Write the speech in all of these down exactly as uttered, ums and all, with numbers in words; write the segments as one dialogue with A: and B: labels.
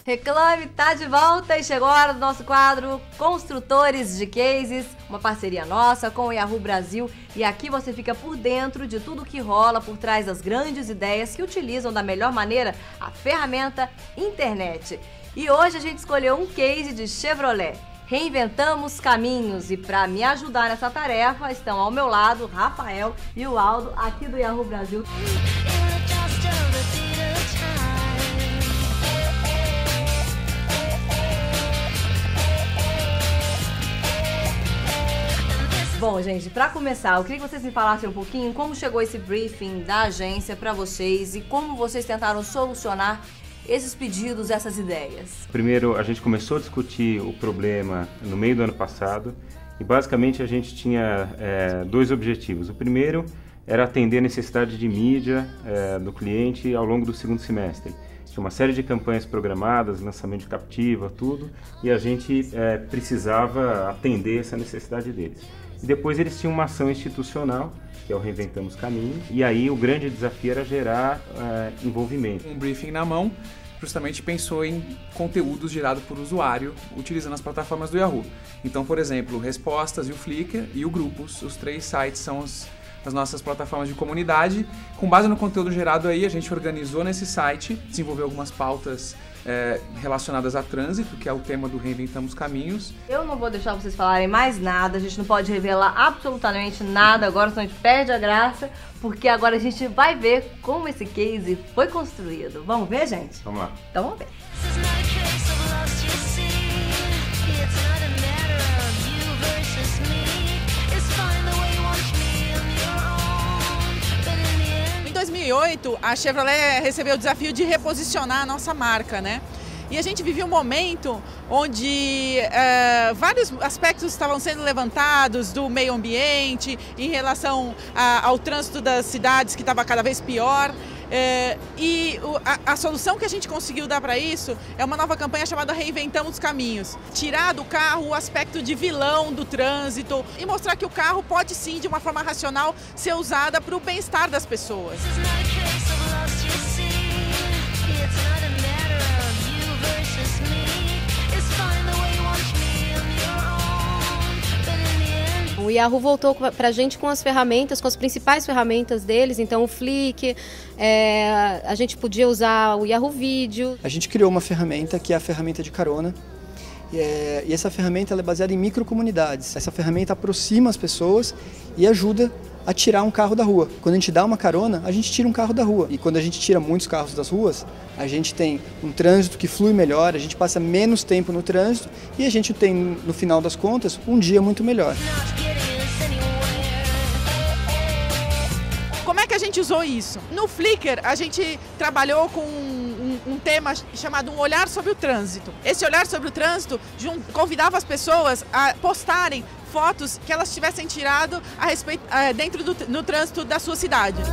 A: Reclame tá de volta e chegou a hora do nosso quadro Construtores de Cases, uma parceria nossa com o Yahoo Brasil, e aqui você fica por dentro de tudo que rola por trás das grandes ideias que utilizam da melhor maneira a ferramenta internet. E hoje a gente escolheu um case de Chevrolet. Reinventamos caminhos, e para me ajudar nessa tarefa estão ao meu lado Rafael e o Aldo aqui do Yahoo Brasil. Bom, gente, para começar, eu queria que vocês me falassem um pouquinho como chegou esse briefing da agência para vocês e como vocês tentaram solucionar esses pedidos, essas ideias.
B: Primeiro, a gente começou a discutir o problema no meio do ano passado e basicamente a gente tinha é, dois objetivos. O primeiro era atender a necessidade de mídia é, do cliente ao longo do segundo semestre. Tinha uma série de campanhas programadas, lançamento de captiva, tudo, e a gente é, precisava atender essa necessidade deles. E depois eles tinham uma ação institucional, que é o Reinventamos Caminhos, e aí o grande desafio era gerar uh, envolvimento.
C: Um briefing na mão justamente pensou em conteúdos gerados por usuário utilizando as plataformas do Yahoo. Então, por exemplo, Respostas e o Flickr e o Grupos, os três sites são os, as nossas plataformas de comunidade. Com base no conteúdo gerado aí, a gente organizou nesse site, desenvolveu algumas pautas É, relacionadas a trânsito, que é o tema do Reinventamos Caminhos.
A: Eu não vou deixar vocês falarem mais nada, a gente não pode revelar absolutamente nada agora, senão a gente perde a graça, porque agora a gente vai ver como esse case foi construído. Vamos ver, gente?
B: Vamos lá.
A: Então vamos ver.
D: Em dois mil e oito, a Chevrolet recebeu o desafio de reposicionar a nossa marca, né? E a gente vivia um momento onde é, vários aspectos estavam sendo levantados do meio ambiente, em relação a, ao trânsito das cidades, que estava cada vez pior. É, e o, a, a solução que a gente conseguiu dar para isso é uma nova campanha chamada Reinventamos Caminhos. Tirar do carro o aspecto de vilão do trânsito e mostrar que o carro pode sim, de uma forma racional, ser usada para o bem-estar das pessoas.
E: O Yahoo voltou para a gente com as ferramentas, com as principais ferramentas deles, então o Flickr, é, a gente podia usar o Yahoo Vídeo.
F: A gente criou uma ferramenta que é a ferramenta de carona, e, é, e essa ferramenta ela é baseada em microcomunidades. Essa ferramenta aproxima as pessoas e ajuda a tirar um carro da rua. Quando a gente dá uma carona, a gente tira um carro da rua. E quando a gente tira muitos carros das ruas, a gente tem um trânsito que flui melhor, a gente passa menos tempo no trânsito e a gente tem, no final das contas, um dia muito melhor.
D: Como é que a gente usou isso? No Flickr, a gente trabalhou com um, um, um tema chamado Um Olhar sobre o Trânsito. Esse olhar sobre o trânsito convidava as pessoas a postarem fotos que elas tivessem tirado a respeito, dentro do no trânsito da sua cidade.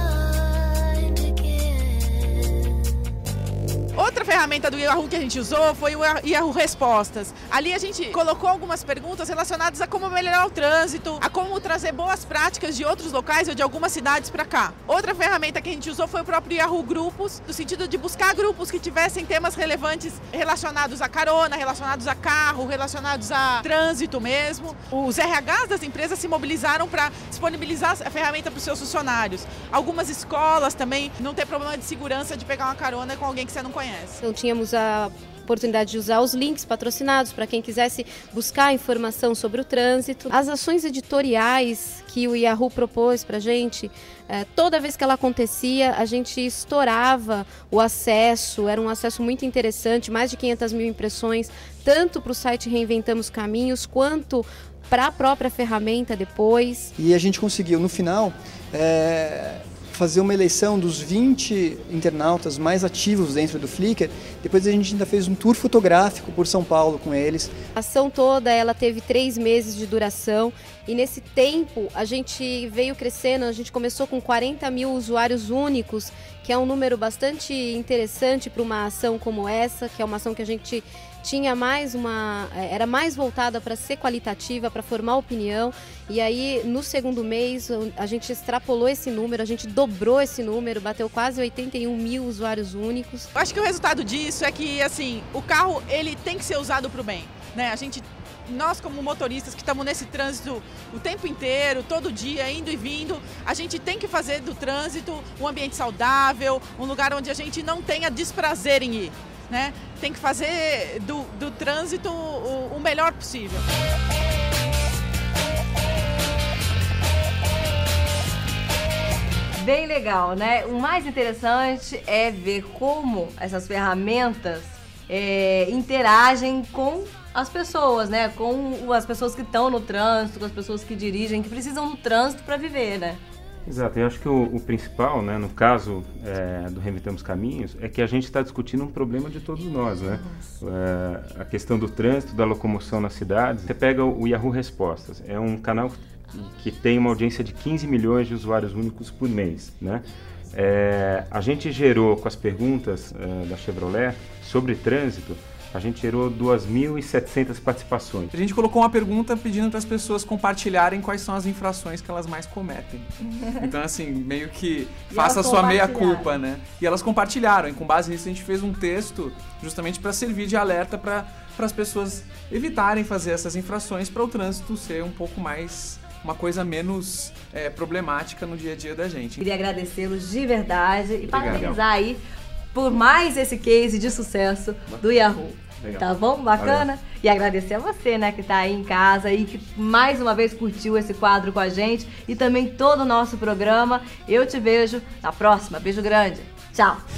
D: Outra ferramenta do Yahoo que a gente usou foi o Yahoo Respostas. Ali a gente colocou algumas perguntas relacionadas a como melhorar o trânsito, a como trazer boas práticas de outros locais ou de algumas cidades para cá. Outra ferramenta que a gente usou foi o próprio Yahoo Grupos, no sentido de buscar grupos que tivessem temas relevantes relacionados a carona, relacionados a carro, relacionados a trânsito mesmo. Os R Hs das empresas se mobilizaram para disponibilizar a ferramenta para os seus funcionários. Algumas escolas também não ter problema de segurança de pegar uma carona com alguém que você não conhece.
E: Então tínhamos a oportunidade de usar os links patrocinados para quem quisesse buscar informação sobre o trânsito. As ações editoriais que o Yahoo propôs para a gente, é, toda vez que ela acontecia, a gente estourava o acesso, era um acesso muito interessante, mais de quinhentas mil impressões, tanto para o site Reinventamos Caminhos, quanto para a própria ferramenta depois.
F: E a gente conseguiu, no final, é... fazer uma eleição dos vinte internautas mais ativos dentro do Flickr. Depois a gente ainda fez um tour fotográfico por São Paulo com eles.
E: A ação toda ela teve três meses de duração e nesse tempo a gente veio crescendo, a gente começou com quarenta mil usuários únicos, que é um número bastante interessante para uma ação como essa, que é uma ação que a gente tinha mais uma, era mais voltada para ser qualitativa, para formar opinião. E aí, no segundo mês, a gente extrapolou esse número, a gente dobrou esse número, bateu quase oitenta e um mil usuários únicos.
D: Eu acho que o resultado disso é que, assim, o carro ele tem que ser usado para o bem, né? A gente, nós como motoristas que estamos nesse trânsito o tempo inteiro, todo dia, indo e vindo, a gente tem que fazer do trânsito um ambiente saudável, um lugar onde a gente não tenha desprazer em ir, né? Tem que fazer do, do trânsito o, o melhor possível.
A: Bem legal, né? O mais interessante é ver como essas ferramentas é, interagem com as pessoas, né? Com as pessoas que estão no trânsito, com as pessoas que dirigem, que precisam do trânsito para viver, né?
B: Exato, eu acho que o, o principal, né, no caso é, do Reinventamos Caminhos, é que a gente está discutindo um problema de todos nós, né? É, a questão do trânsito, da locomoção nas cidades. Você pega o, o Yahoo Respostas, é um canal que tem uma audiência de quinze milhões de usuários únicos por mês, né? É, a gente gerou com as perguntas é, da Chevrolet sobre trânsito, a gente gerou duas mil e setecentas participações.
C: A gente colocou uma pergunta pedindo para as pessoas compartilharem quais são as infrações que elas mais cometem. Então, assim, meio que faça a sua meia-culpa, né? E elas compartilharam, e com base nisso a gente fez um texto justamente para servir de alerta para as pessoas evitarem fazer essas infrações, para o trânsito ser um pouco mais... uma coisa menos é, problemática no dia a dia da gente.
A: Queria agradecê-los de verdade e
B: Obrigado.
A: parabenizar aí por mais esse case de sucesso do Yahoo.
B: Legal.
A: Tá bom? Bacana?
B: Valeu.
A: E agradecer a você, né, que tá aí em casa e que mais uma vez curtiu esse quadro com a gente e também todo o nosso programa. Eu te vejo na próxima. Beijo grande. Tchau.